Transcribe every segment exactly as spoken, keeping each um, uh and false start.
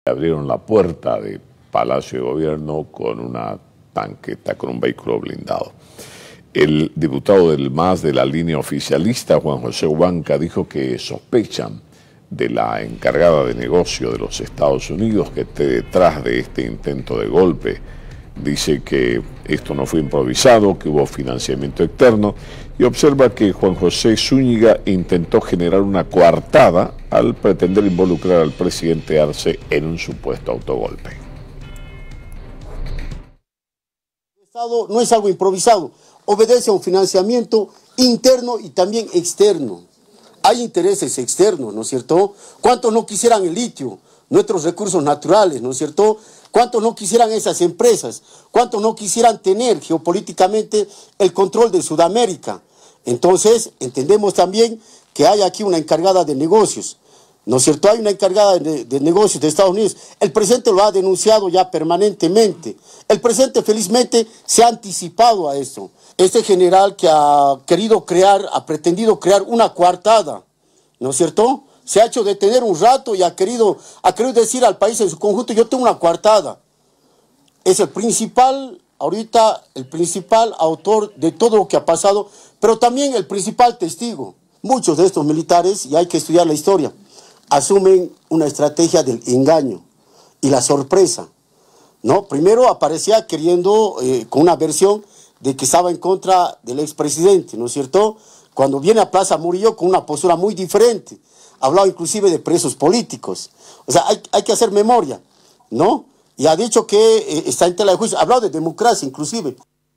abrieron la puerta de Palacio de Gobierno con una tanqueta, con un vehículo blindado. El diputado del M A S de la línea oficialista, Juan José Huanca, dijo que sospechan de la encargada de negocio de los Estados Unidos que esté detrás de este intento de golpe. Dice que esto no fue improvisado, que hubo financiamiento externo, y observa que Juan José Zúñiga intentó generar una coartada al pretender involucrar al presidente Arce en un supuesto autogolpe. El Estado no es algo improvisado, obedece a un financiamiento interno y también externo. Hay intereses externos, ¿no es cierto? ¿Cuántos no quisieran el litio, nuestros recursos naturales, ¿no es cierto? ¿Cuántos no quisieran esas empresas? ¿Cuántos no quisieran tener geopolíticamente el control de Sudamérica? Entonces, entendemos también que hay aquí una encargada de negocios, ¿no es cierto? Hay una encargada de, de negocios de Estados Unidos. El presidente lo ha denunciado ya permanentemente. El presidente felizmente se ha anticipado a esto. Este general que ha querido crear, ha pretendido crear una coartada, ¿no es cierto? Se ha hecho detener un rato y ha querido, ha querido decir al país en su conjunto, yo tengo una coartada. Es el principal, ahorita, el principal autor de todo lo que ha pasado, pero también el principal testigo. Muchos de estos militares, y hay que estudiar la historia, asumen una estrategia del engaño y la sorpresa, ¿no? Primero aparecía queriendo, eh, con una versión de que estaba en contra del expresidente, ¿no es cierto? Cuando viene a Plaza Murillo con una postura muy diferente, hablaba inclusive de presos políticos. O sea, hay, hay que hacer memoria, ¿no? Y ha dicho que eh, está en tela de juicio, ha hablado de democracia inclusive.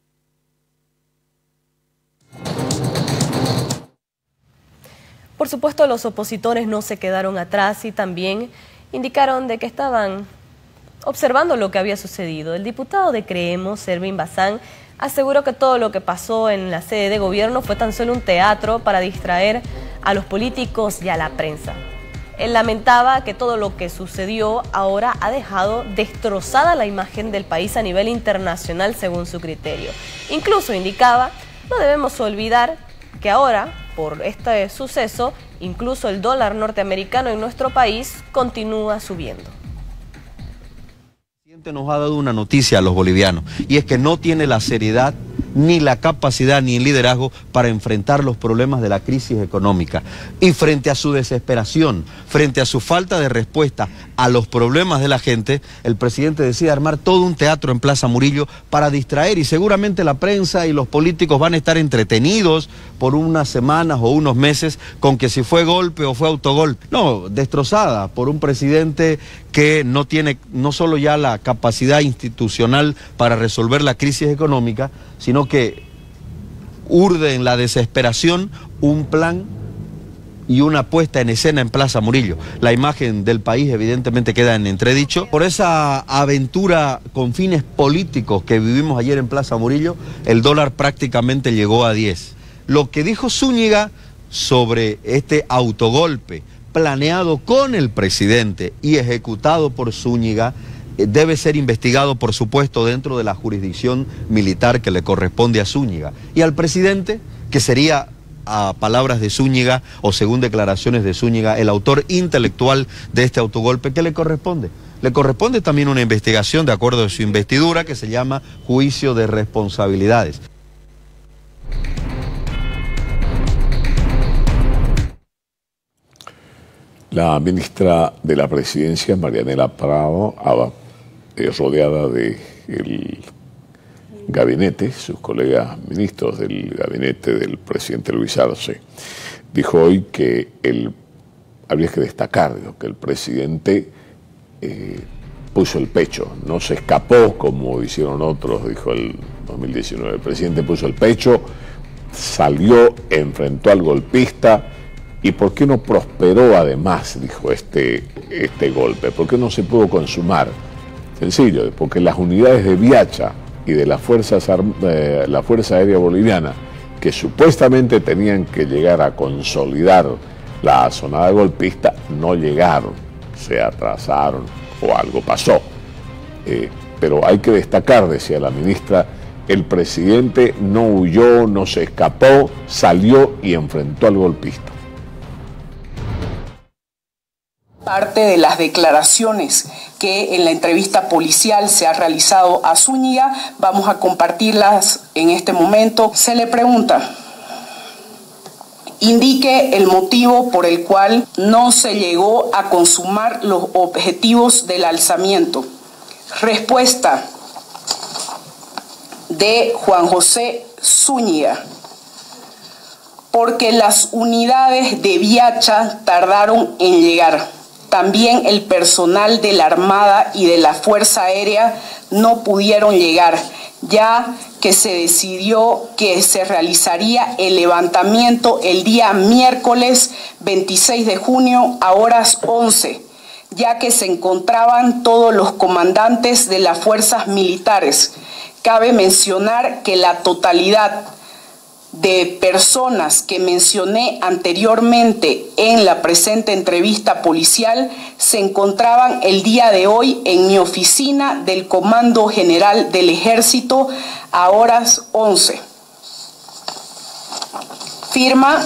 Por supuesto, los opositores no se quedaron atrás y también indicaron de que estaban observando lo que había sucedido. El diputado de Creemos, Servin Bazán, aseguró que todo lo que pasó en la sede de gobierno fue tan solo un teatro para distraer a los políticos y a la prensa. Él lamentaba que todo lo que sucedió ahora ha dejado destrozada la imagen del país a nivel internacional según su criterio. Incluso indicaba, no debemos olvidar que ahora, por este suceso, incluso el dólar norteamericano en nuestro país continúa subiendo. El presidente nos ha dado una noticia a los bolivianos, y es que no tiene la seriedad, ni la capacidad, ni el liderazgo para enfrentar los problemas de la crisis económica. Y frente a su desesperación, frente a su falta de respuesta a los problemas de la gente, el presidente decide armar todo un teatro en Plaza Murillo para distraer, y seguramente la prensa y los políticos van a estar entretenidos por unas semanas o unos meses con que si fue golpe o fue autogolpe. No, destrozada por un presidente que no tiene no solo ya la capacidad institucional para resolver la crisis económica, sino que urde en la desesperación un plan y una puesta en escena en Plaza Murillo. La imagen del país evidentemente queda en entredicho. Por esa aventura con fines políticos que vivimos ayer en Plaza Murillo, el dólar prácticamente llegó a diez. Lo que dijo Zúñiga sobre este autogolpe planeado con el presidente y ejecutado por Zúñiga debe ser investigado, por supuesto, dentro de la jurisdicción militar que le corresponde a Zúñiga. Y al presidente, que sería, a palabras de Zúñiga, o según declaraciones de Zúñiga, el autor intelectual de este autogolpe, ¿qué le corresponde? Le corresponde también una investigación, de acuerdo a su investidura, que se llama juicio de responsabilidades. La ministra de la Presidencia, Marianela Prado, eh, rodeada del gabinete, sus colegas ministros del gabinete del presidente Luis Arce, dijo hoy que el, habría que destacar dijo, que el presidente eh, puso el pecho, no se escapó como hicieron otros, dijo el dos mil diecinueve. El presidente puso el pecho, salió, enfrentó al golpista. ¿Y por qué no prosperó además, dijo, este, este golpe? ¿Por qué no se pudo consumar? Sencillo, porque las unidades de Viacha y de las fuerzas, eh, la Fuerza Aérea Boliviana, que supuestamente tenían que llegar a consolidar la sonada golpista, no llegaron, se atrasaron o algo pasó. Eh, pero hay que destacar, decía la ministra, el presidente no huyó, no se escapó, salió y enfrentó al golpista. parte de las declaraciones que en la entrevista policial se ha realizado a Zúñiga. Vamos a compartirlas en este momento. Se le pregunta: indique el motivo por el cual no se llegó a consumar los objetivos del alzamiento. Respuesta de Juan José Zúñiga: porque las unidades de Viacha tardaron en llegar. También el personal de la Armada y de la Fuerza Aérea no pudieron llegar, ya que se decidió que se realizaría el levantamiento el día miércoles veintiséis de junio a horas once, ya que se encontraban todos los comandantes de las fuerzas militares. Cabe mencionar que la totalidad de personas que mencioné anteriormente en la presente entrevista policial se encontraban el día de hoy en mi oficina del Comando General del Ejército a horas once. Firma,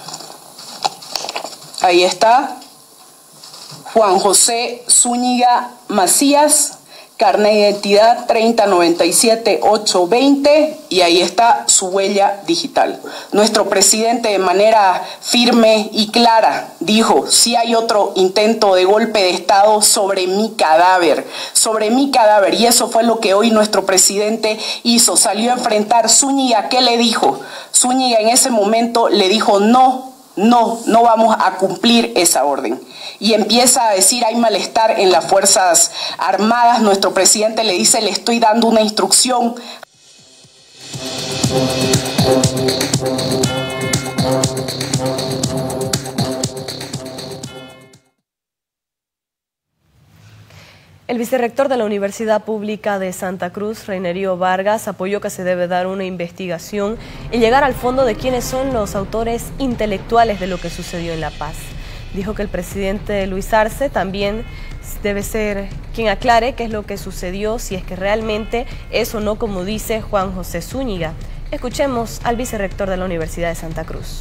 ahí está, Juan José Zúñiga Macías, carnet de identidad treinta noventa y siete ochocientos veinte, y ahí está su huella digital. Nuestro presidente, de manera firme y clara, dijo: si hay otro intento de golpe de Estado, sobre mi cadáver, sobre mi cadáver. Y eso fue lo que hoy nuestro presidente hizo, salió a enfrentar. Zúñiga, ¿qué le dijo? Zúñiga en ese momento le dijo: no, no, no vamos a cumplir esa orden. Y empieza a decir: hay malestar en las Fuerzas Armadas. Nuestro presidente le dice: le estoy dando una instrucción. El vicerrector de la Universidad Pública de Santa Cruz, Reinerio Vargas, apoyó que se debe dar una investigación y llegar al fondo de quiénes son los autores intelectuales de lo que sucedió en La Paz. Dijo que el presidente Luis Arce también debe ser quien aclare qué es lo que sucedió, si es que realmente es o no como dice Juan José Zúñiga. Escuchemos al vicerrector de la Universidad de Santa Cruz.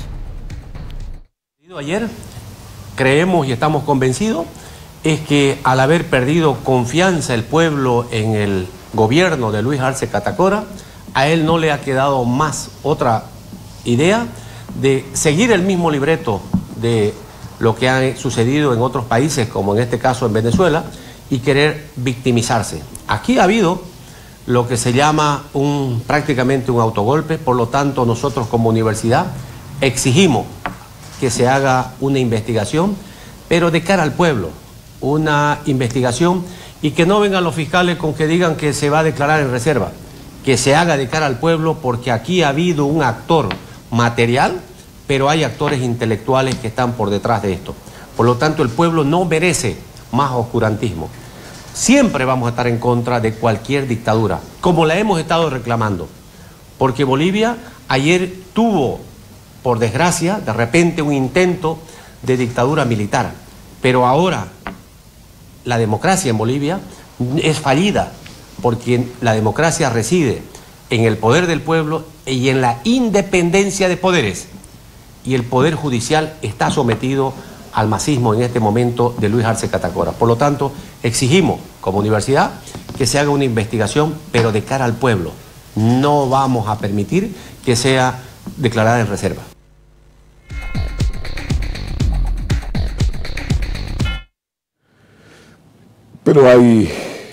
Ayer creemos y estamos convencidos es que al haber perdido confianza el pueblo en el gobierno de Luis Arce Catacora, a él no le ha quedado más otra idea de seguir el mismo libreto de lo que ha sucedido en otros países, como en este caso en Venezuela, y querer victimizarse. Aquí ha habido lo que se llama un, prácticamente un autogolpe. Por lo tanto, nosotros como universidad exigimos que se haga una investigación, pero de cara al pueblo, una investigación, y que no vengan los fiscales con que digan que se va a declarar en reserva, que se haga de cara al pueblo, porque aquí ha habido un actor material, pero hay actores intelectuales que están por detrás de esto. Por lo tanto, el pueblo no merece más oscurantismo. Siempre vamos a estar en contra de cualquier dictadura, como la hemos estado reclamando, porque Bolivia ayer tuvo, por desgracia, de repente un intento de dictadura militar, pero ahora la democracia en Bolivia es fallida, porque la democracia reside en el poder del pueblo y en la independencia de poderes, y el poder judicial está sometido al masismo en este momento de Luis Arce Catacora. Por lo tanto, exigimos como universidad que se haga una investigación, pero de cara al pueblo. No vamos a permitir que sea declarada en reserva. Pero hay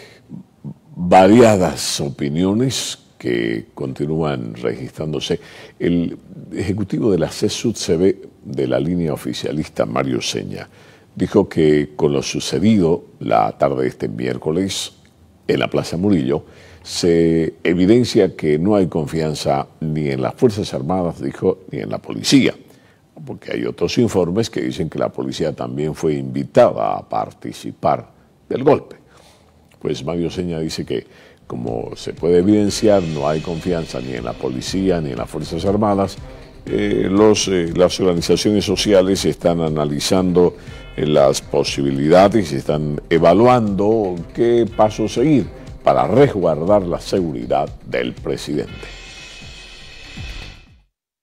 variadas opiniones que continúan registrándose. El ejecutivo de la C E S U D C B de la línea oficialista, Mario Seña, dijo que con lo sucedido la tarde de este miércoles en la Plaza Murillo, se evidencia que no hay confianza ni en las Fuerzas Armadas, dijo, ni en la policía, porque hay otros informes que dicen que la policía también fue invitada a participar del golpe. Pues Mario Seña dice que, como se puede evidenciar, no hay confianza ni en la policía ni en las Fuerzas Armadas. Eh, los, eh, las organizaciones sociales están analizando eh, las posibilidades y están evaluando qué paso seguir para resguardar la seguridad del presidente.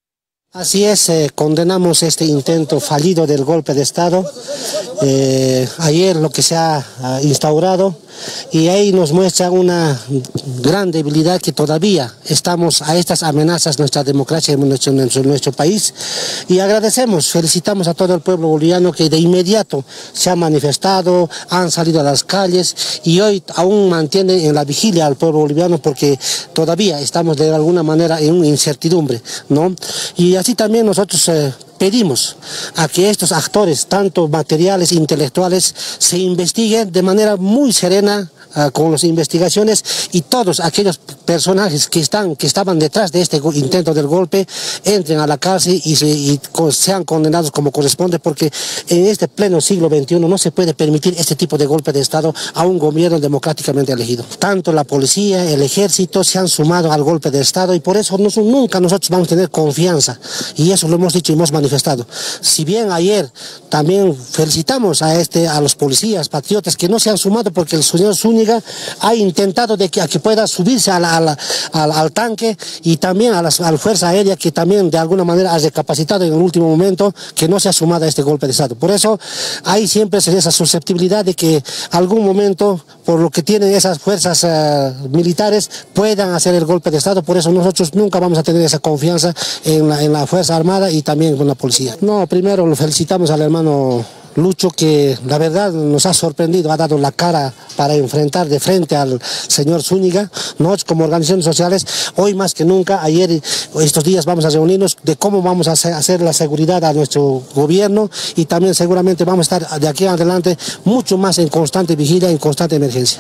Así es, eh, condenamos este intento fallido del golpe de Estado. Eh, ayer lo que se ha uh, instaurado, y ahí nos muestra una gran debilidad que todavía estamos a estas amenazas nuestra democracia en nuestro, nuestro, nuestro país. Y agradecemos, felicitamos a todo el pueblo boliviano que de inmediato se ha manifestado, han salido a las calles y hoy aún mantienen en la vigilia al pueblo boliviano porque todavía estamos de alguna manera en una incertidumbre, ¿no? Y así también nosotros eh, pedimos a que estos actores, tanto materiales, intelectuales, se investiguen de manera muy serena uh, con las investigaciones, y todos aquellos personajes que están que estaban detrás de este intento del golpe entren a la cárcel y, se, y sean condenados como corresponde, porque en este pleno siglo veintiuno no se puede permitir este tipo de golpe de Estado a un gobierno democráticamente elegido. Tanto la policía, el ejército se han sumado al golpe de Estado y por eso no, nunca nosotros vamos a tener confianza, y eso lo hemos dicho y hemos manifestado. Si bien ayer también felicitamos a este a los policías patriotas que no se han sumado porque el señor Zúñiga ha intentado de que, a que pueda subirse a la, a la, al, al tanque, y también a, las, a la Fuerza Aérea, que también de alguna manera ha recapacitado en el último momento, que no se ha sumado a este golpe de Estado. Por eso hay siempre esa susceptibilidad de que algún momento, por lo que tienen esas fuerzas uh, militares, puedan hacer el golpe de Estado. Por eso nosotros nunca vamos a tener esa confianza en la, en la Fuerza Armada y también con la policía. No, primero lo felicitamos al hermano Lucho, que la verdad nos ha sorprendido, ha dado la cara para enfrentar de frente al señor Zúñiga. Nosotros como organizaciones sociales, hoy más que nunca, ayer, estos días vamos a reunirnos de cómo vamos a hacer la seguridad a nuestro gobierno, y también seguramente vamos a estar de aquí en adelante mucho más en constante vigilia, en constante emergencia.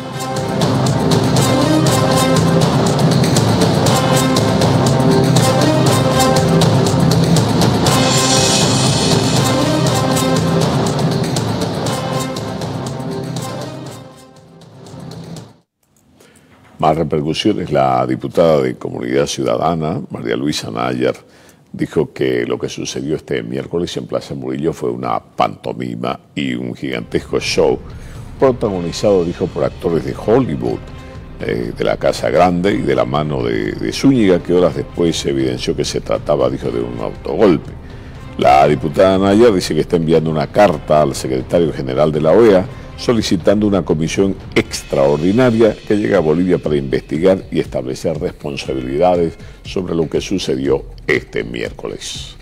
Más repercusiones. La diputada de Comunidad Ciudadana, María Luisa Nayar, dijo que lo que sucedió este miércoles en Plaza Murillo fue una pantomima y un gigantesco show protagonizado, dijo, por actores de Hollywood, eh, de la Casa Grande y de la mano de, de Zúñiga, que horas después se evidenció que se trataba, dijo, de un autogolpe. La diputada Nayar dice que está enviando una carta al secretario general de la O E A solicitando una comisión extraordinaria que llegue a Bolivia para investigar y establecer responsabilidades sobre lo que sucedió este miércoles.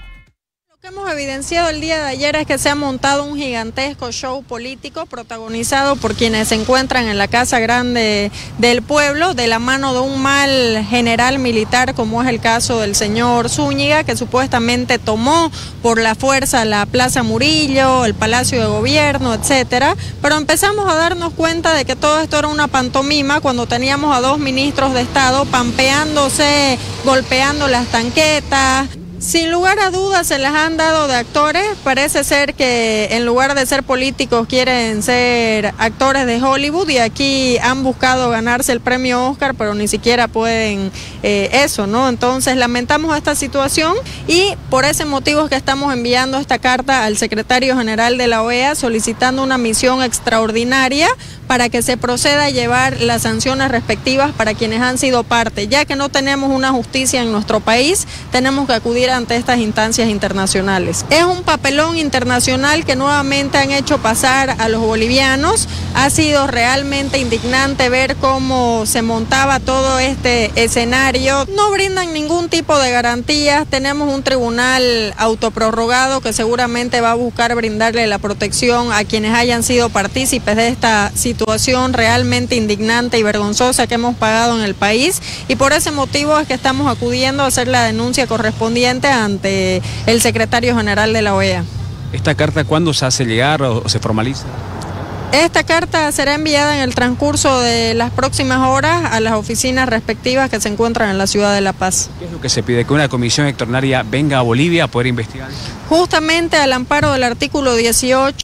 Lo que hemos evidenciado el día de ayer es que se ha montado un gigantesco show político protagonizado por quienes se encuentran en la Casa Grande del Pueblo, de la mano de un mal general militar, como es el caso del señor Zúñiga, que supuestamente tomó por la fuerza la Plaza Murillo, el Palacio de Gobierno, etcétera. Pero empezamos a darnos cuenta de que todo esto era una pantomima cuando teníamos a dos ministros de Estado pampeándose, golpeando las tanquetas. Sin lugar a dudas se las han dado de actores. Parece ser que en lugar de ser políticos quieren ser actores de Hollywood, y aquí han buscado ganarse el premio Oscar, pero ni siquiera pueden eh, eso, ¿no? Entonces lamentamos esta situación, y por ese motivo es que estamos enviando esta carta al secretario general de la O E A solicitando una misión extraordinaria para que se proceda a llevar las sanciones respectivas para quienes han sido parte. Ya que no tenemos una justicia en nuestro país, tenemos que acudir ante estas instancias internacionales. Es un papelón internacional que nuevamente han hecho pasar a los bolivianos. Ha sido realmente indignante ver cómo se montaba todo este escenario. No brindan ningún tipo de garantías. Tenemos un tribunal autoprorrogado que seguramente va a buscar brindarle la protección a quienes hayan sido partícipes de esta situación. situación realmente indignante y vergonzosa que hemos pagado en el país, y por ese motivo es que estamos acudiendo a hacer la denuncia correspondiente ante el secretario general de la O E A. ¿Esta carta cuándo se hace llegar o se formaliza? Esta carta será enviada en el transcurso de las próximas horas a las oficinas respectivas que se encuentran en la ciudad de La Paz. ¿Qué es lo que se pide? ¿Que una comisión extraordinaria venga a Bolivia a poder investigar? Justamente al amparo del artículo dieciocho.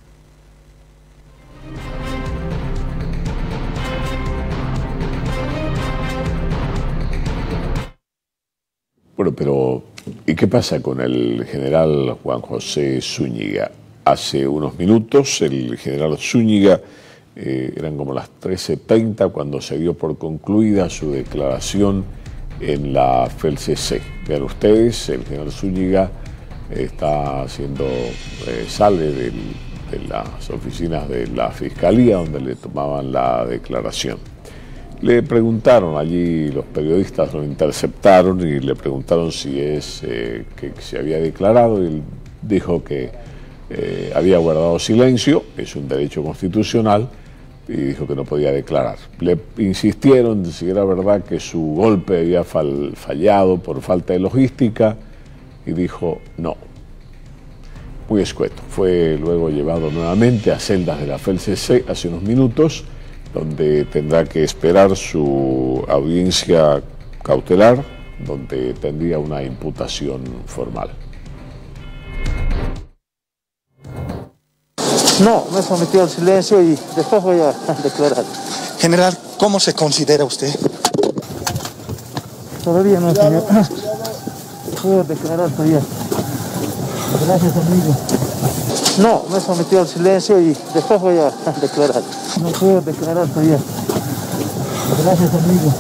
Bueno, pero ¿y qué pasa con el general Juan José Zúñiga? Hace unos minutos el general Zúñiga, eh, eran como las trece treinta cuando se dio por concluida su declaración en la F E L C C. Vean ustedes, el general Zúñiga está haciendo, eh, sale del, de las oficinas de la Fiscalía donde le tomaban la declaración. Le preguntaron allí, los periodistas lo interceptaron y le preguntaron si es eh, que se había declarado, y él dijo que eh, había guardado silencio, es un derecho constitucional, y dijo que no podía declarar. Le insistieron si era verdad que su golpe había fall, fallado por falta de logística, y dijo no. Muy escueto. Fue luego llevado nuevamente a celdas de la F E L C C hace unos minutos, donde tendrá que esperar su audiencia cautelar, donde tendría una imputación formal. No, me he sometido al silencio y después voy a declarar. General, ¿cómo se considera usted? Todavía no, señor. Puedo declarar todavía. Gracias, amigo. No, me he sometido al silencio y después voy a declarar. No puedo declarar todavía. Gracias, amigo.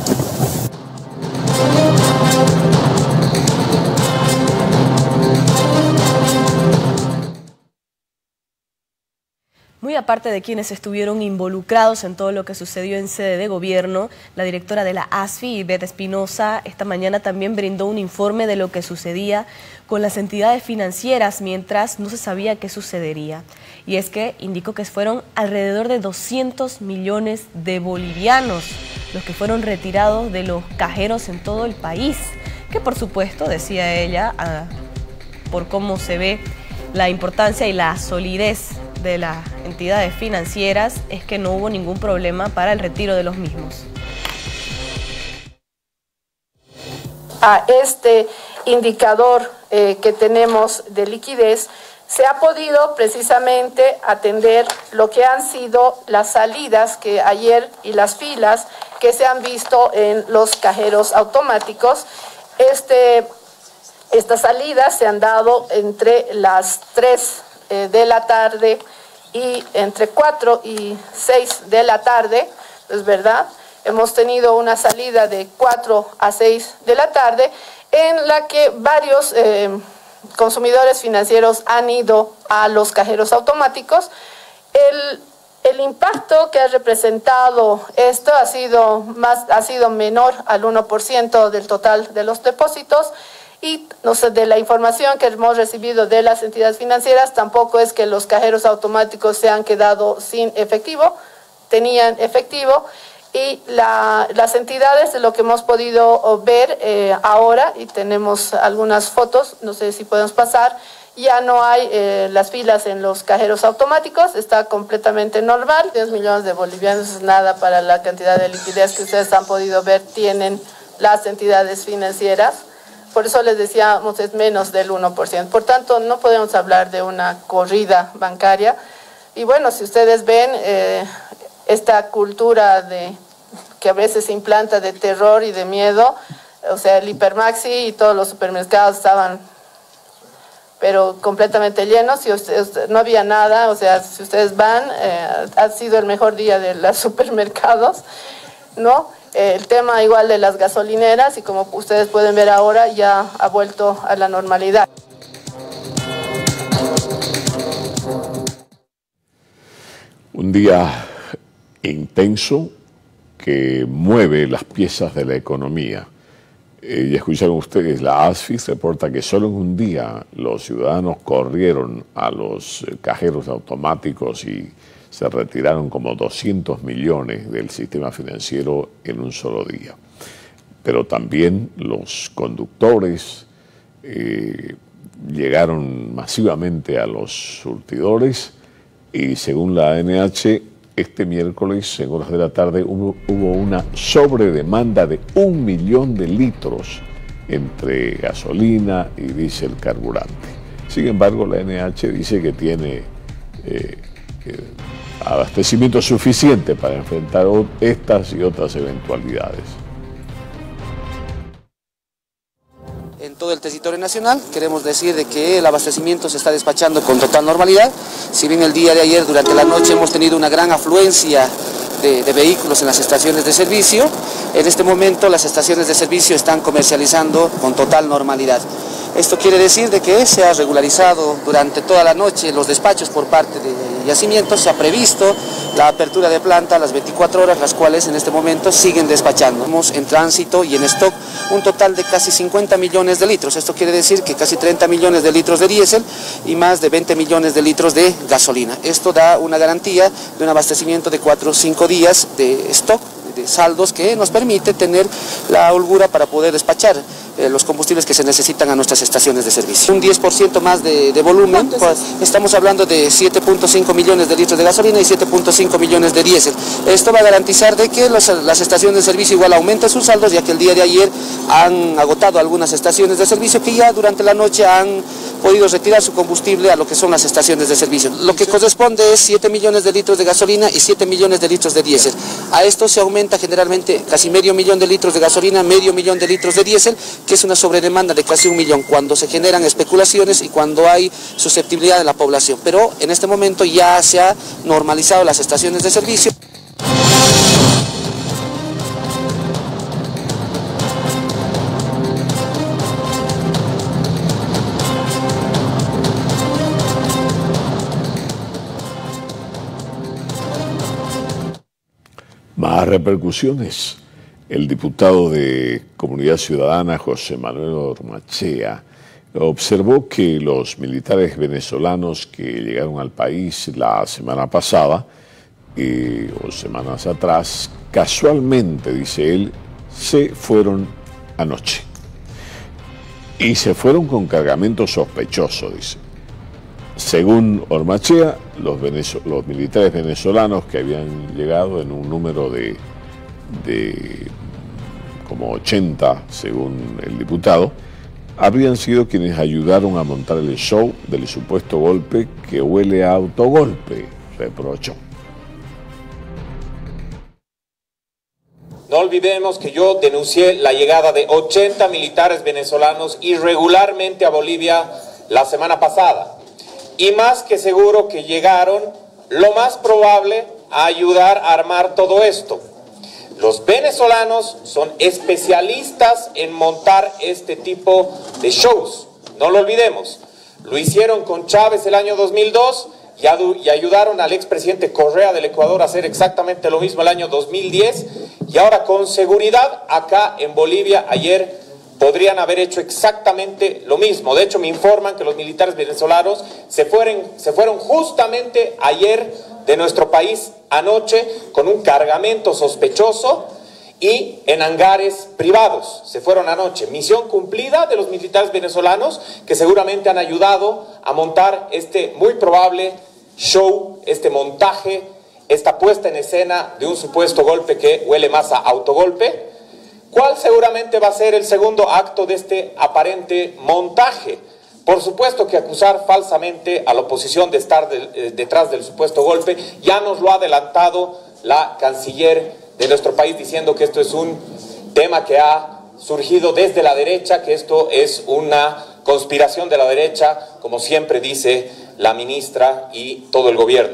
Muy aparte de quienes estuvieron involucrados en todo lo que sucedió en sede de gobierno, la directora de la A S F I, Ivette Espinosa, esta mañana también brindó un informe de lo que sucedía con las entidades financieras mientras no se sabía qué sucedería. Y es que indicó que fueron alrededor de doscientos millones de bolivianos los que fueron retirados de los cajeros en todo el país, que por supuesto, decía ella, ah, por cómo se ve la importancia y la solidez de las entidades financieras, es que no hubo ningún problema para el retiro de los mismos. A este indicador eh, que tenemos de liquidez, se ha podido precisamente atender lo que han sido las salidas que ayer y las filas que se han visto en los cajeros automáticos. Este, estas salidas se han dado entre las tres eh, de la tarde y entre cuatro y seis de la tarde, es verdad. Hemos tenido una salida de cuatro a seis de la tarde en la que varios eh, consumidores financieros han ido a los cajeros automáticos. El, el impacto que ha representado esto ha sido, más, ha sido menor al uno por ciento del total de los depósitos. Y no sé, de la información que hemos recibido de las entidades financieras, tampoco es que los cajeros automáticos se han quedado sin efectivo, tenían efectivo. Y la, las entidades, de lo que hemos podido ver eh, ahora, y tenemos algunas fotos, no sé si podemos pasar, ya no hay eh, las filas en los cajeros automáticos, está completamente normal. diez millones de bolivianos es nada para la cantidad de liquidez que ustedes han podido ver tienen las entidades financieras. Por eso les decíamos, es menos del uno por ciento. Por tanto, no podemos hablar de una corrida bancaria. Y bueno, si ustedes ven eh, esta cultura de, que a veces se implanta de terror y de miedo, o sea, el Hipermaxi y todos los supermercados estaban, pero completamente llenos, y usted, usted, no había nada. O sea, si ustedes van, eh, ha sido el mejor día de los supermercados, ¿no? El tema igual de las gasolineras, y como ustedes pueden ver ahora, ya ha vuelto a la normalidad. Un día intenso que mueve las piezas de la economía. Eh, y escucharon ustedes, la A S F I reporta que solo en un día los ciudadanos corrieron a los cajeros automáticos y se retiraron como doscientos millones del sistema financiero en un solo día. Pero también los conductores eh, llegaron masivamente a los surtidores, y según la A N H, este miércoles, en horas de la tarde, hubo, hubo una sobredemanda de un millón de litros entre gasolina y diésel carburante. Sin embargo, la A N H dice que tiene eh, eh, abastecimiento suficiente para enfrentar estas y otras eventualidades. En todo el territorio nacional queremos decir de que el abastecimiento se está despachando con total normalidad. Si bien el día de ayer durante la noche hemos tenido una gran afluencia de, de vehículos en las estaciones de servicio, En este momento las estaciones de servicio están comercializando con total normalidad. Esto quiere decir de que se ha regularizado durante toda la noche los despachos por parte de yacimientos, se ha previsto la apertura de planta a las veinticuatro horas, las cuales en este momento siguen despachando. Tenemos en tránsito y en stock un total de casi cincuenta millones de litros, esto quiere decir que casi treinta millones de litros de diésel y más de veinte millones de litros de gasolina. Esto da una garantía de un abastecimiento de cuatro o cinco días de stock, de saldos, que nos permite tener la holgura para poder despachar eh, los combustibles que se necesitan a nuestras estaciones de servicio. Un diez por ciento más de, de volumen, pues, estamos hablando de siete punto cinco millones de litros de gasolina y siete punto cinco millones de diésel. Esto va a garantizar de que los, las estaciones de servicio igual aumenten sus saldos, ya que el día de ayer han agotado algunas estaciones de servicio que ya durante la noche han podido retirar su combustible a lo que son las estaciones de servicio. Lo que corresponde es siete millones de litros de gasolina y siete millones de litros de diésel. A esto se aumenta generalmente casi medio millón de litros de gasolina, medio millón de litros de diésel, que es una sobredemanda de casi un millón cuando se generan especulaciones y cuando hay susceptibilidad de la población. Pero en este momento ya se ha normalizado las estaciones de servicio. Más repercusiones. El diputado de Comunidad Ciudadana, José Manuel Ormachea, observó que los militares venezolanos que llegaron al país la semana pasada, eh, o semanas atrás, casualmente, dice él, se fueron anoche. Y se fueron con cargamento sospechoso, dice. Según Ormachea, los, los militares venezolanos que habían llegado en un número de, de como ochenta, según el diputado, habrían sido quienes ayudaron a montar el show del supuesto golpe que huele a autogolpe, reprochó. No olvidemos que yo denuncié la llegada de ochenta militares venezolanos irregularmente a Bolivia la semana pasada. Y más que seguro que llegaron, lo más probable, a ayudar a armar todo esto. Los venezolanos son especialistas en montar este tipo de shows, no lo olvidemos. Lo hicieron con Chávez el año dos mil dos y, y ayudaron al expresidente Correa del Ecuador a hacer exactamente lo mismo el año dos mil diez. Y ahora con seguridad acá en Bolivia ayer podrían haber hecho exactamente lo mismo. De hecho, me informan que los militares venezolanos se fueron, se fueron justamente ayer de nuestro país anoche con un cargamento sospechoso y en hangares privados. Se fueron anoche. Misión cumplida de los militares venezolanos que seguramente han ayudado a montar este muy probable show, este montaje, esta puesta en escena de un supuesto golpe que huele más a autogolpe. ¿Cuál seguramente va a ser el segundo acto de este aparente montaje? Por supuesto que acusar falsamente a la oposición de estar de, eh, detrás del supuesto golpe, ya nos lo ha adelantado la canciller de nuestro país diciendo que esto es un tema que ha surgido desde la derecha, que esto es una conspiración de la derecha, como siempre dice la ministra y todo el gobierno.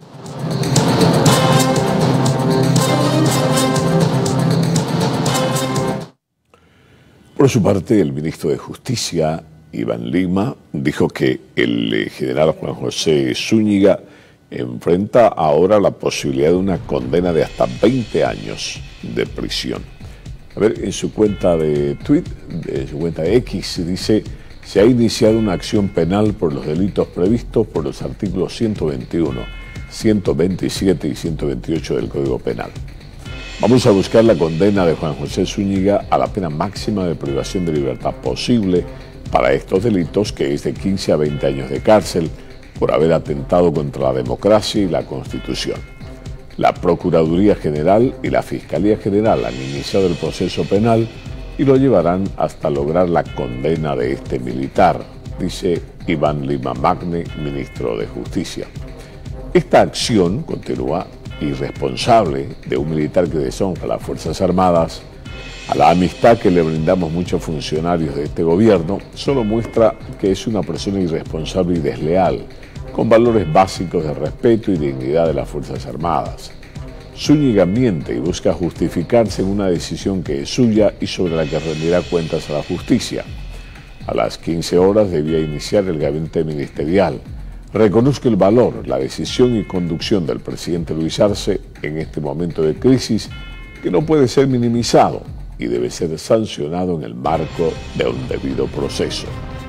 Por su parte, el ministro de Justicia, Iván Lima, dijo que el general Juan José Zúñiga enfrenta ahora la posibilidad de una condena de hasta veinte años de prisión. A ver, en su cuenta de Twitter, en su cuenta de X, dice: se ha iniciado una acción penal por los delitos previstos por los artículos ciento veintiuno, ciento veintisiete y ciento veintiocho del Código Penal. Vamos a buscar la condena de Juan José Zúñiga a la pena máxima de privación de libertad posible para estos delitos, que es de quince a veinte años de cárcel por haber atentado contra la democracia y la Constitución. La Procuraduría General y la Fiscalía General han iniciado el proceso penal y lo llevarán hasta lograr la condena de este militar, dice Iván Lima Magne, ministro de Justicia. Esta acción, continúa, irresponsable de un militar que deshonra a las Fuerzas Armadas, a la amistad que le brindamos muchos funcionarios de este gobierno, solo muestra que es una persona irresponsable y desleal, con valores básicos de respeto y dignidad de las Fuerzas Armadas. Zúñiga miente y busca justificarse en una decisión que es suya y sobre la que rendirá cuentas a la justicia. A las quince horas debía iniciar el gabinete ministerial. Reconozco el valor, la decisión y conducción del presidente Luis Arce en este momento de crisis que no puede ser minimizado y debe ser sancionado en el marco de un debido proceso.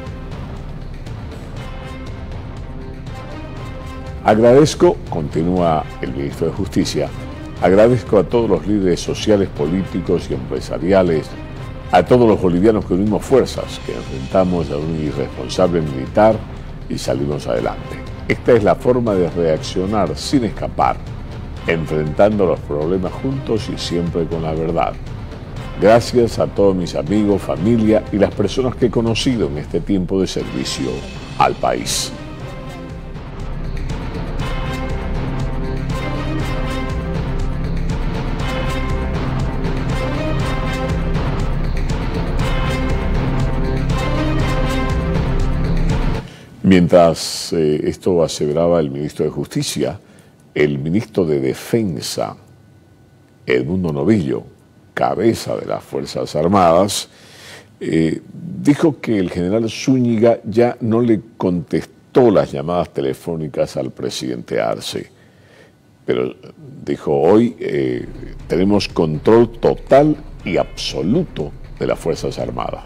Agradezco, continúa el ministro de Justicia, agradezco a todos los líderes sociales, políticos y empresariales, a todos los bolivianos que unimos fuerzas, que enfrentamos a un irresponsable militar y salimos adelante. Esta es la forma de reaccionar sin escapar, enfrentando los problemas juntos y siempre con la verdad. Gracias a todos mis amigos, familia y las personas que he conocido en este tiempo de servicio al país. Mientras eh, esto aseveraba el ministro de Justicia, el ministro de Defensa, Edmundo Novillo, cabeza de las Fuerzas Armadas, eh, dijo que el general Zúñiga ya no le contestó las llamadas telefónicas al presidente Arce. Pero dijo, hoy eh, tenemos control total y absoluto de las Fuerzas Armadas.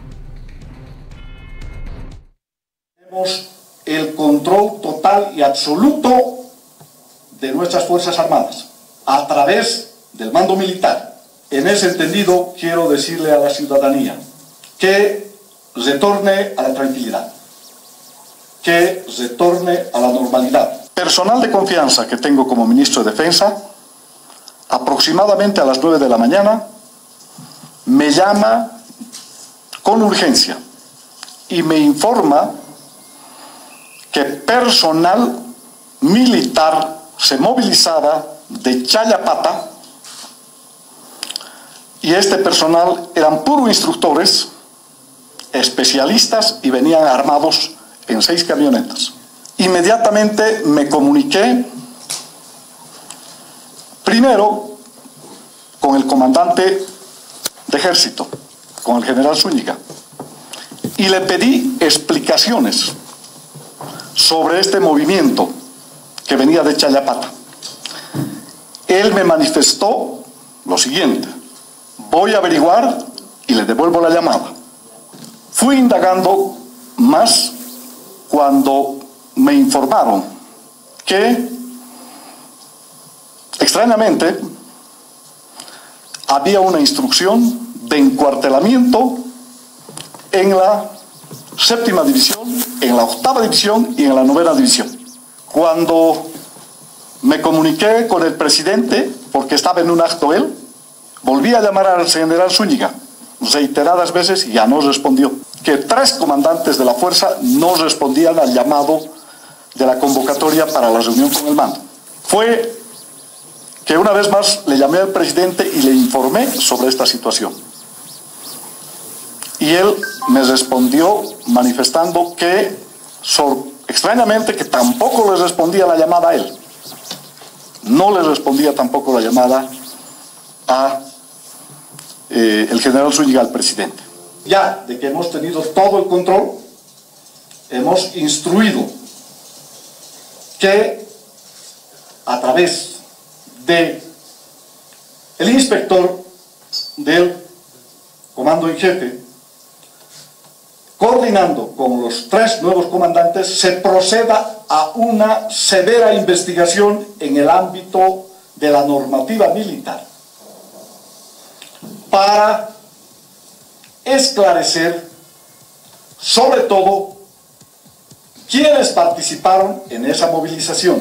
Tenemos el control total y absoluto de nuestras Fuerzas Armadas a través del mando militar. En ese entendido quiero decirle a la ciudadanía que retorne a la tranquilidad, que retorne a la normalidad. Personal de confianza que tengo como ministro de Defensa, aproximadamente a las nueve de la mañana, me llama con urgencia y me informa que personal militar se movilizaba de Chayapata y este personal eran puros instructores, especialistas y venían armados en seis camionetas. Inmediatamente me comuniqué primero con el comandante de ejército, con el general Zúñiga, y le pedí explicaciones sobre este movimiento que venía de Chayapata. Él me manifestó lo siguiente: voy a averiguar y le devuelvo la llamada. Fui indagando más cuando me informaron que, extrañamente, había una instrucción de encuartelamiento en la séptima división, en la octava división y en la novena división. Cuando me comuniqué con el presidente, porque estaba en un acto él, volví a llamar al general Zúñiga reiteradas veces y ya no respondió. Que tres comandantes de la fuerza no respondían al llamado de la convocatoria para la reunión con el mando. Fue que una vez más le llamé al presidente y le informé sobre esta situación. Y él me respondió manifestando que, extrañamente, que tampoco le respondía la llamada a él. No le respondía tampoco la llamada a eh, el general Zúñiga al presidente. Ya de que hemos tenido todo el control, hemos instruido que a través de el inspector del comando en jefe, coordinando con los tres nuevos comandantes, se proceda a una severa investigación en el ámbito de la normativa militar para esclarecer, sobre todo, quiénes participaron en esa movilización.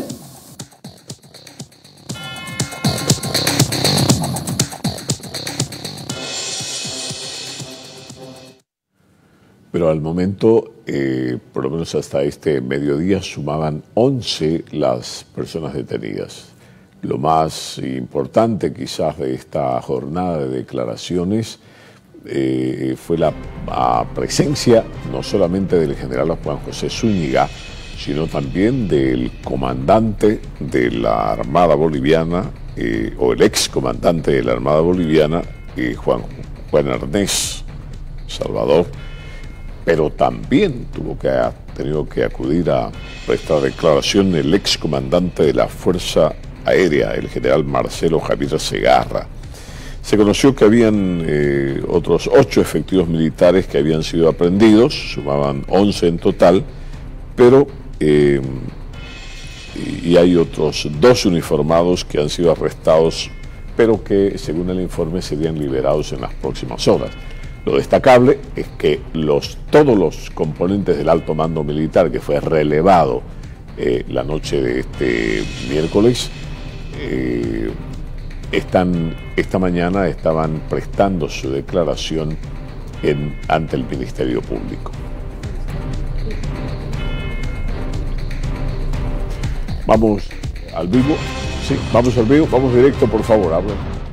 Pero al momento, eh, por lo menos hasta este mediodía, sumaban once las personas detenidas. Lo más importante quizás de esta jornada de declaraciones eh, fue la, la presencia no solamente del general Juan José Zúñiga, sino también del comandante de la Armada Boliviana, eh, o el ex comandante de la Armada Boliviana, eh, Juan, Juan Ernest Salvador, pero también tuvo que, ha tenido que acudir a prestar declaración el ex comandante de la Fuerza Aérea, el general Marcelo Javier Segarra. Se conoció que habían eh, otros ocho efectivos militares que habían sido aprehendidos, sumaban once en total, pero eh, y hay otros dos uniformados que han sido arrestados, pero que según el informe serían liberados en las próximas horas. Lo destacable es que los, todos los componentes del alto mando militar que fue relevado eh, la noche de este miércoles, eh, Están, esta mañana estaban prestando su declaración en, ante el Ministerio Público. Vamos al vivo, sí, vamos al vivo, vamos directo, por favor, habla.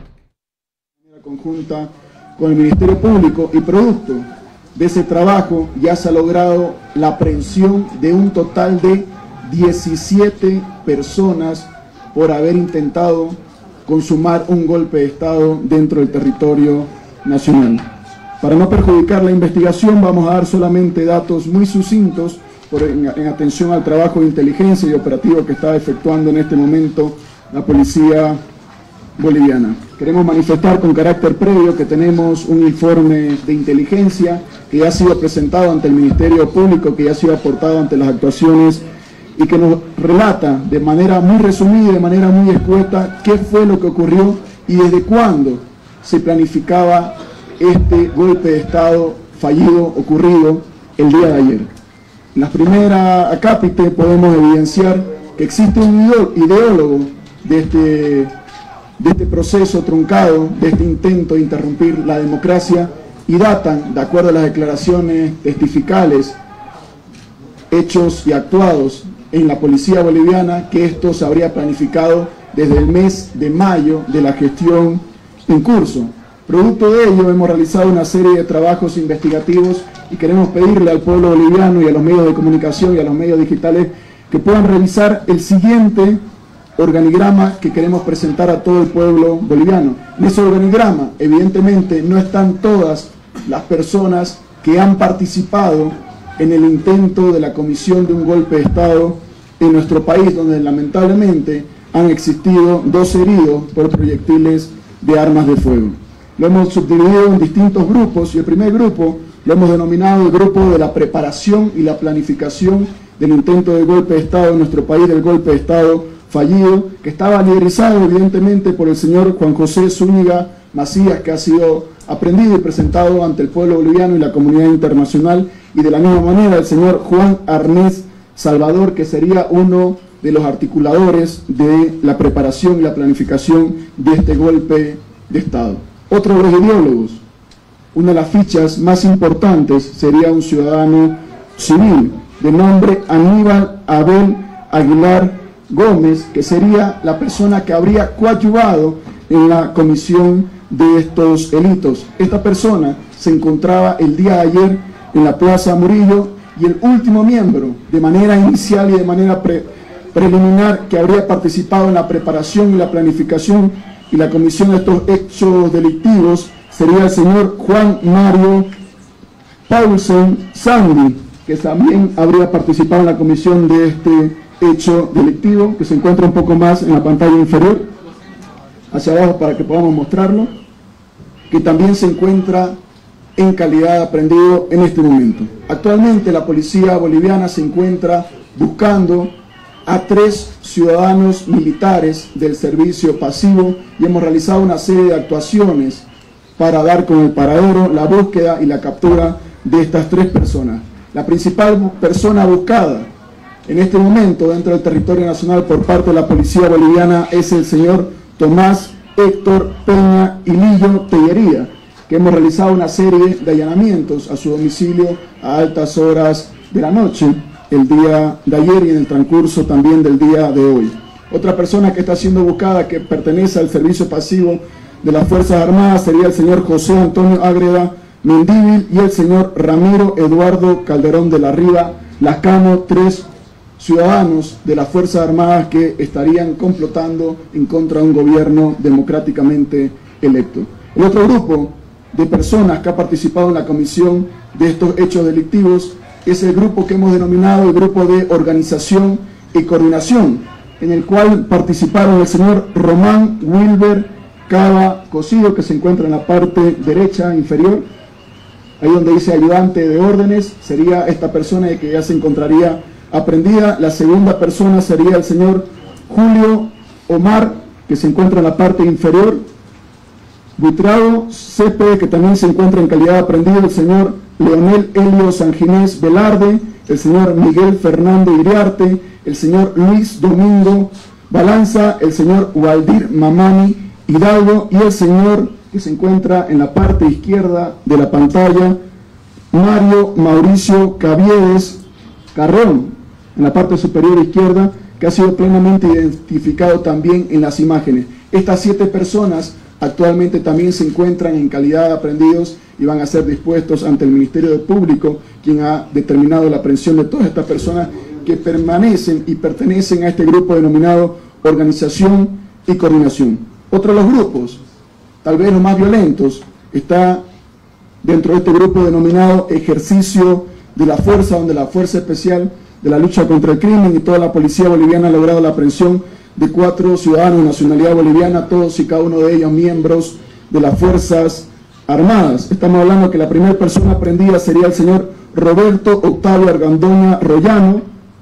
Conjunta con el Ministerio Público y producto de ese trabajo ya se ha logrado la aprehensión de un total de diecisiete personas por haber intentado consumar un golpe de Estado dentro del territorio nacional. Para no perjudicar la investigación vamos a dar solamente datos muy sucintos por, en, en atención al trabajo de inteligencia y operativo que está efectuando en este momento la policía boliviana. Queremos manifestar con carácter previo que tenemos un informe de inteligencia que ya ha sido presentado ante el Ministerio Público, que ya ha sido aportado ante las actuaciones y que nos relata de manera muy resumida, de manera muy escueta, qué fue lo que ocurrió y desde cuándo se planificaba este golpe de Estado fallido ocurrido el día de ayer. En la primera acápite podemos evidenciar que existe un ideólogo de este, de este proceso truncado, de este intento de interrumpir la democracia, y datan, de acuerdo a las declaraciones testificales, hechos y actuados en la policía boliviana, que esto se habría planificado desde el mes de mayo de la gestión en curso. Producto de ello hemos realizado una serie de trabajos investigativos y queremos pedirle al pueblo boliviano y a los medios de comunicación y a los medios digitales que puedan revisar el siguiente organigrama que queremos presentar a todo el pueblo boliviano. En ese organigrama evidentemente no están todas las personas que han participado en el intento de la comisión de un golpe de Estado en nuestro país, donde lamentablemente han existido dos heridos por proyectiles de armas de fuego. Lo hemos subdividido en distintos grupos y el primer grupo lo hemos denominado el grupo de la preparación y la planificación del intento de golpe de Estado en nuestro país, del golpe de Estado fallido, que estaba liderizado evidentemente por el señor Juan José Zúñiga Macías, que ha sido aprendido y presentado ante el pueblo boliviano y la comunidad internacional, y de la misma manera el señor Juan Ernest Salvador, que sería uno de los articuladores de la preparación y la planificación de este golpe de Estado. Otro de los ideólogos, una de las fichas más importantes, sería un ciudadano civil de nombre Aníbal Abel Aguilar Gómez, que sería la persona que habría coadyuvado en la comisión de estos delitos. Esta persona se encontraba el día de ayer en la Plaza Murillo, y el último miembro, de manera inicial y de manera pre preliminar, que habría participado en la preparación y la planificación y la comisión de estos hechos delictivos, sería el señor Juan Mario Paulsen Sandy, que también habría participado en la comisión de este hecho delictivo, que se encuentra un poco más en la pantalla inferior, hacia abajo para que podamos mostrarlo, que también se encuentra en calidad de aprendido en este momento. Actualmente la policía boliviana se encuentra buscando a tres ciudadanos militares del servicio pasivo y hemos realizado una serie de actuaciones para dar con el paradero, la búsqueda y la captura de estas tres personas. La principal persona buscada en este momento dentro del territorio nacional por parte de la policía boliviana es el señor Tomás Héctor Peña Ilillo Tellería, que hemos realizado una serie de allanamientos a su domicilio a altas horas de la noche el día de ayer y en el transcurso también del día de hoy. Otra persona que está siendo buscada, que pertenece al servicio pasivo de las Fuerzas Armadas, sería el señor José Antonio Ágreda Mendívil y el señor Ramiro Eduardo Calderón de la Riva Lascano, tres ciudadanos de las Fuerzas Armadas que estarían complotando en contra de un gobierno democráticamente electo. El otro grupo de personas que ha participado en la comisión de estos hechos delictivos es el grupo que hemos denominado el grupo de organización y coordinación, en el cual participaron el señor Román Wilber Cava Cosido, que se encuentra en la parte derecha inferior, ahí donde dice ayudante de órdenes, sería esta persona que ya se encontraría aprendida. La segunda persona sería el señor Julio Omar, que se encuentra en la parte inferior. Buitrado Cepede, que también se encuentra en calidad de aprendido, el señor Leonel Helio Sanginés Velarde, el señor Miguel Fernando Iriarte, el señor Luis Domingo Balanza, el señor Waldir Mamani Hidalgo y el señor que se encuentra en la parte izquierda de la pantalla, Mario Mauricio Caviedes Carrón, en la parte superior izquierda, que ha sido plenamente identificado también en las imágenes. Estas siete personas actualmente también se encuentran en calidad de aprehendidos y van a ser dispuestos ante el Ministerio Público, quien ha determinado la aprehensión de todas estas personas que permanecen y pertenecen a este grupo denominado organización y coordinación. Otro de los grupos, tal vez los más violentos, está dentro de este grupo denominado ejercicio de la fuerza, donde la Fuerza Especial de la Lucha contra el Crimen y toda la policía boliviana ha logrado la aprehensión de cuatro ciudadanos de nacionalidad boliviana, todos y cada uno de ellos miembros de las Fuerzas Armadas. Estamos hablando que la primera persona aprehendida sería el señor Roberto Octavio Argandoña Royano.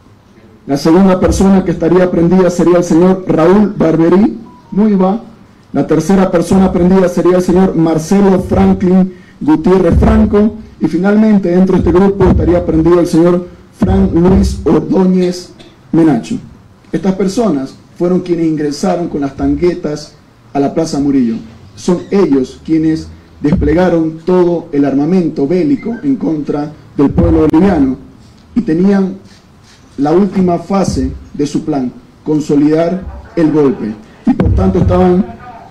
La segunda persona que estaría aprehendida sería el señor Raúl Barberí Muiva. La tercera persona aprehendida sería el señor Marcelo Franklin Gutiérrez Franco. Y finalmente dentro de este grupo estaría aprendido el señor Frank Luis Ordóñez Menacho. Estas personas fueron quienes ingresaron con las tanguetas a la Plaza Murillo. Son ellos quienes desplegaron todo el armamento bélico en contra del pueblo boliviano y tenían la última fase de su plan, consolidar el golpe. Y por tanto estaban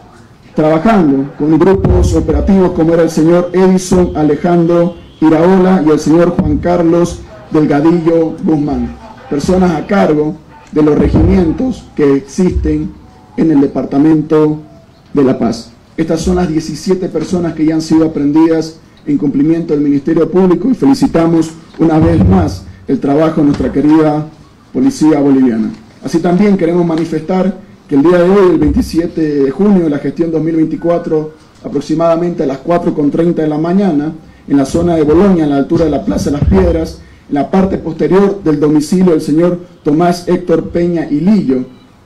trabajando con grupos operativos como era el señor Edison Alejandro Iraola y el señor Juan Carlos Delgadillo Guzmán, personas a cargo de los regimientos que existen en el Departamento de La Paz. Estas son las diecisiete personas que ya han sido aprehendidas en cumplimiento del Ministerio Público y felicitamos una vez más el trabajo de nuestra querida policía boliviana. Así también queremos manifestar que el día de hoy, el veintisiete de junio de la gestión dos mil veinticuatro, aproximadamente a las cuatro con treinta de la mañana, en la zona de Bolonia, a la altura de la Plaza de las Piedras, en la parte posterior del domicilio del señor Tomás Héctor Peña Hilillo,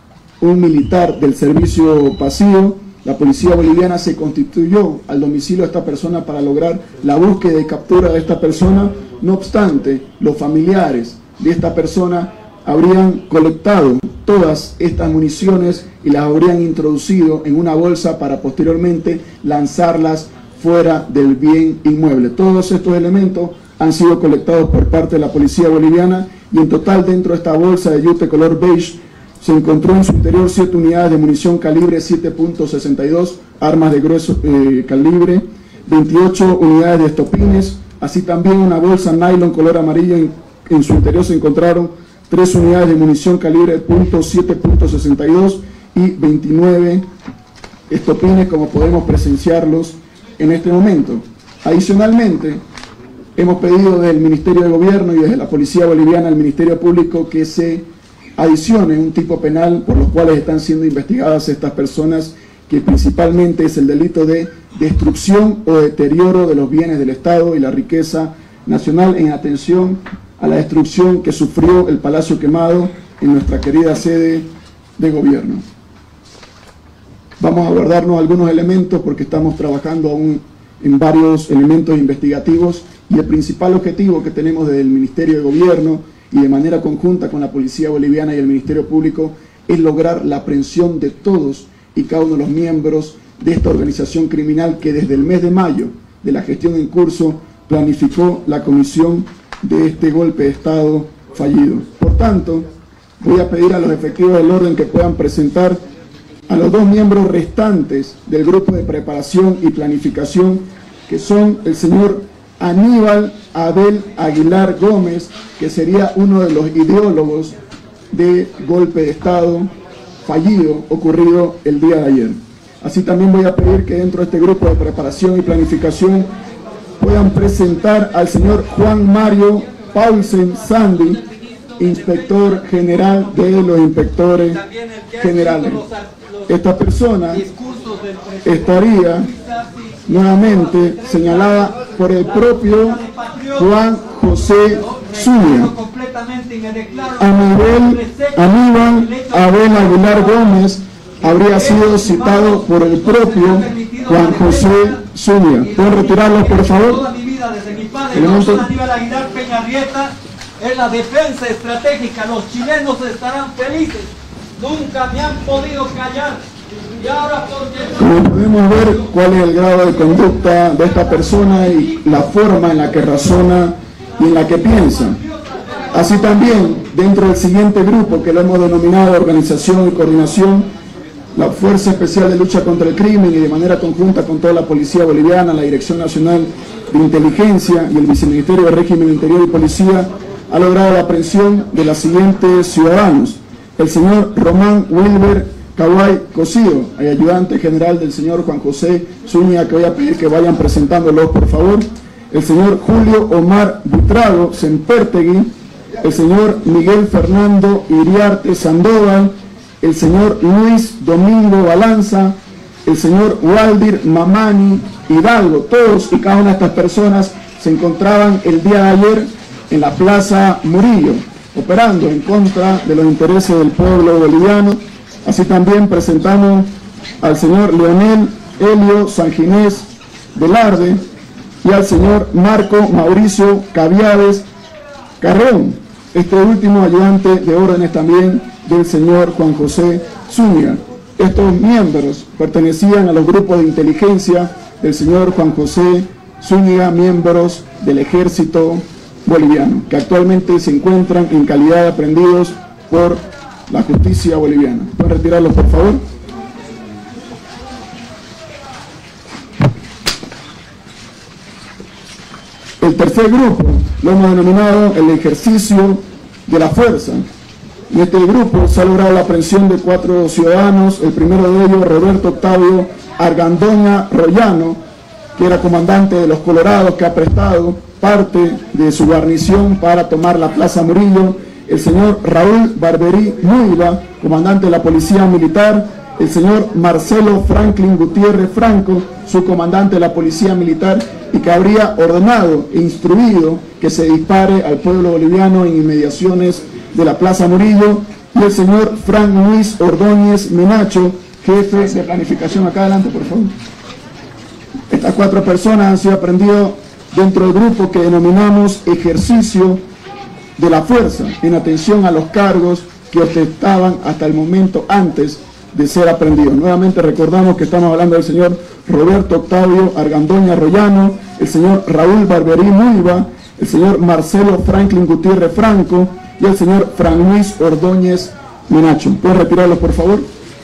un militar del servicio pasivo, la policía boliviana se constituyó al domicilio de esta persona para lograr la búsqueda y captura de esta persona. No obstante, los familiares de esta persona habrían colectado todas estas municiones y las habrían introducido en una bolsa para posteriormente lanzarlas fuera del bien inmueble. Todos estos elementos han sido colectados por parte de la policía boliviana y en total dentro de esta bolsa de yute color beige se encontró en su interior siete unidades de munición calibre siete punto sesenta y dos, armas de grueso eh, calibre, veintiocho unidades de estopines, así también una bolsa nylon color amarillo. En, en su interior se encontraron tres unidades de munición calibre siete punto sesenta y dos y veintinueve estopines, como podemos presenciarlos en este momento. Adicionalmente, hemos pedido del Ministerio de Gobierno y desde la Policía Boliviana al Ministerio Público que se adicione un tipo penal por los cuales están siendo investigadas estas personas, que principalmente es el delito de destrucción o deterioro de los bienes del Estado y la riqueza nacional, en atención a la destrucción que sufrió el Palacio Quemado en nuestra querida sede de gobierno. Vamos a guardarnos algunos elementos porque estamos trabajando aún en varios elementos investigativos y el principal objetivo que tenemos desde el Ministerio de Gobierno y de manera conjunta con la Policía Boliviana y el Ministerio Público es lograr la aprehensión de todos y cada uno de los miembros de esta organización criminal que desde el mes de mayo de la gestión en curso planificó la comisión de este golpe de Estado fallido. Por tanto, voy a pedir a los efectivos del orden que puedan presentar a los dos miembros restantes del grupo de preparación y planificación, que son el señor Aníbal Abel Aguilar Gómez, que sería uno de los ideólogos de golpe de Estado fallido ocurrido el día de ayer. Así también voy a pedir que dentro de este grupo de preparación y planificación puedan presentar al señor Juan Mario Paulsen Sandy, inspector general de los inspectores generales. Esta persona estaría nuevamente señalada por el propio Juan José Zúñiga. Aníbal, Aníbal Abel Aguilar Gómez habría sido citado por el propio Juan José Zúñiga. ¿Pueden retirarlos, por favor? Toda mi vida, desde mi padre, don Aníbal Aguilar Peñarrieta, en la defensa estratégica. Los chilenos estarán felices. Nunca me han podido callar. Y ahora porque... Como podemos ver cuál es el grado de conducta de esta persona y la forma en la que razona y en la que piensa. Así también, dentro del siguiente grupo que lo hemos denominado Organización y Coordinación, la Fuerza Especial de Lucha contra el Crimen y de manera conjunta con toda la Policía Boliviana, la Dirección Nacional de Inteligencia y el Viceministerio de Régimen Interior y Policía, ha logrado la aprehensión de los siguientes ciudadanos. El señor Román Wilber Kawai Cosío, el ayudante general del señor Juan José Zúñiga, que voy a pedir que vayan presentándolos, por favor. El señor Julio Omar Butrago Sempertegui, el señor Miguel Fernando Iriarte Sandoval, el señor Luis Domingo Balanza, el señor Waldir Mamani Hidalgo. Todos y cada una de estas personas se encontraban el día de ayer en la Plaza Murillo, operando en contra de los intereses del pueblo boliviano. Así también presentamos al señor Leonel Helio Sanginés Velarde y al señor Marco Mauricio Caviares Carrón, este último ayudante de órdenes también del señor Juan José Zúñiga. Estos miembros pertenecían a los grupos de inteligencia del señor Juan José Zúñiga, miembros del ejército boliviano, que actualmente se encuentran en calidad de aprehendidos por la justicia boliviana. ¿Pueden retirarlos, por favor? El tercer grupo lo hemos denominado el ejercicio de la fuerza. En este grupo se ha logrado la aprehensión de cuatro ciudadanos. El primero de ellos, Roberto Octavio Argandoña Royano, que era comandante de los Colorados, que ha prestado parte de su guarnición para tomar la Plaza Murillo. El señor Raúl Barberí Muiva, comandante de la Policía Militar. El señor Marcelo Franklin Gutiérrez Franco, su comandante de la Policía Militar, y que habría ordenado e instruido que se dispare al pueblo boliviano en inmediaciones de la Plaza Murillo. Y el señor Frank Luis Ordóñez Menacho, jefe de planificación. Acá adelante, por favor. Estas cuatro personas han sido aprehendidas dentro del grupo que denominamos ejercicio de la fuerza, en atención a los cargos que ostentaban hasta el momento antes de ser aprehendidos. Nuevamente recordamos que estamos hablando del señor Roberto Octavio Argandoña Royano, el señor Raúl Barberí Muiva, el señor Marcelo Franklin Gutiérrez Franco y el señor Fran Luis Ordóñez Menacho. ¿Pueden retirarlos, por favor?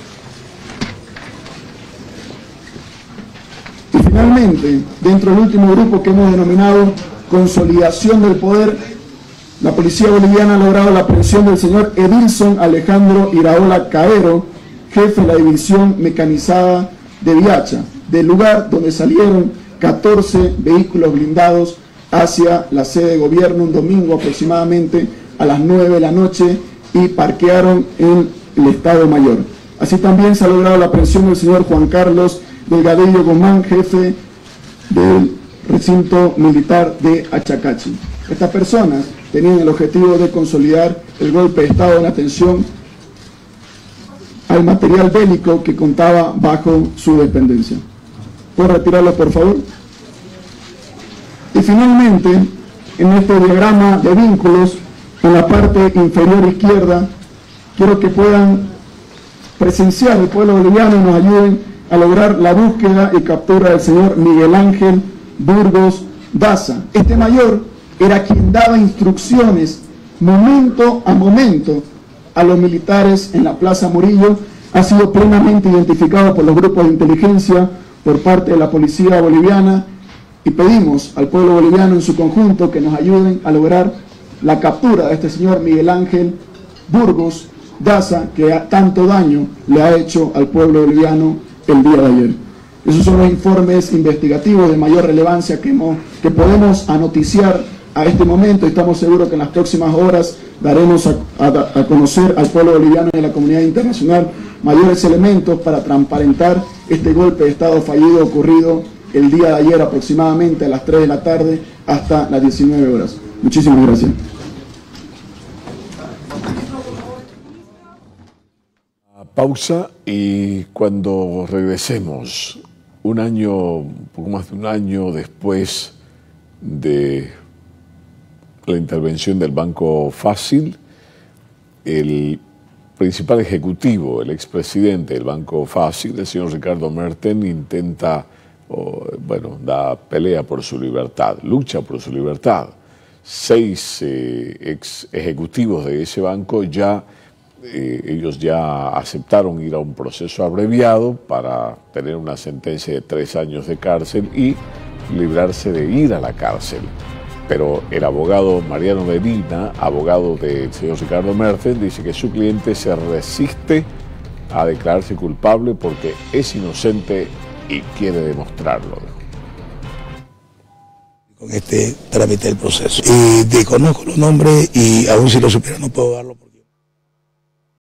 Y finalmente, dentro del último grupo que hemos denominado consolidación del poder, la Policía Boliviana ha logrado la aprehensión del señor Edilson Alejandro Iraola Caero, jefe de la División Mecanizada de Viacha, del lugar donde salieron catorce vehículos blindados hacia la sede de gobierno un domingo aproximadamente a las nueve de la noche y parquearon en el Estado Mayor. Así también se ha logrado la aprehensión del señor Juan Carlos Delgadillo Gomán, jefe del recinto militar de Achacachi. Estas personas tenían el objetivo de consolidar el golpe de Estado en atención al material bélico que contaba bajo su dependencia. ¿Puedo retirarlo, por favor? Y finalmente, en este diagrama de vínculos, en la parte inferior izquierda, quiero que puedan presenciar el pueblo boliviano y nos ayuden a lograr la búsqueda y captura del señor Miguel Ángel Burgos Daza. Este mayor era quien daba instrucciones momento a momento a los militares en la Plaza Murillo. Ha sido plenamente identificado por los grupos de inteligencia por parte de la Policía Boliviana y pedimos al pueblo boliviano en su conjunto que nos ayuden a lograr la captura de este señor Miguel Ángel Burgos, Daza, que a tanto daño le ha hecho al pueblo boliviano el día de ayer. Esos son los informes investigativos de mayor relevancia que, hemos, que podemos anoticiar a este momento, y estamos seguros que en las próximas horas daremos a, a, a conocer al pueblo boliviano y a la comunidad internacional mayores elementos para transparentar este golpe de Estado fallido ocurrido el día de ayer aproximadamente a las tres de la tarde hasta las diecinueve horas. Muchísimas gracias. Pausa, y cuando regresemos, un año, un poco más de un año después de la intervención del Banco Fácil, el principal ejecutivo, el expresidente del Banco Fácil, el señor Ricardo Merten, intenta, oh, bueno, da pelea por su libertad, lucha por su libertad. Seis eh, ex ejecutivos de ese banco ya Eh, ellos ya aceptaron ir a un proceso abreviado para tener una sentencia de tres años de cárcel y librarse de ir a la cárcel. Pero el abogado Mariano Medina, abogado del señor Ricardo Merten, dice que su cliente se resiste a declararse culpable porque es inocente y quiere demostrarlo. Con este trámite del proceso. Y desconozco los nombres y aún si lo supiera no puedo darlo.